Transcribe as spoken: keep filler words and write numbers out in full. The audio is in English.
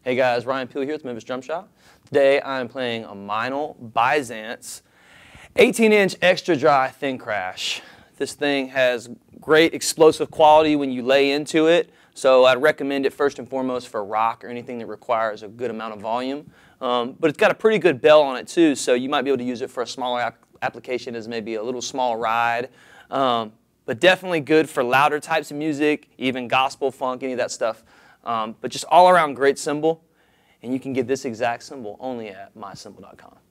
Hey guys, Ryan Peel here with Memphis Drum Shop. Today I'm playing a Meinl Byzance eighteen inch extra dry thin crash. This thing has great explosive quality when you lay into it, so I'd recommend it first and foremost for rock or anything that requires a good amount of volume. Um, but it's got a pretty good bell on it too, so you might be able to use it for a smaller ap application as maybe a little small ride. Um, but definitely good for louder types of music, even gospel, funk, any of that stuff. Um, but just all around great cymbal, and you can get this exact cymbal only at my cymbal dot com.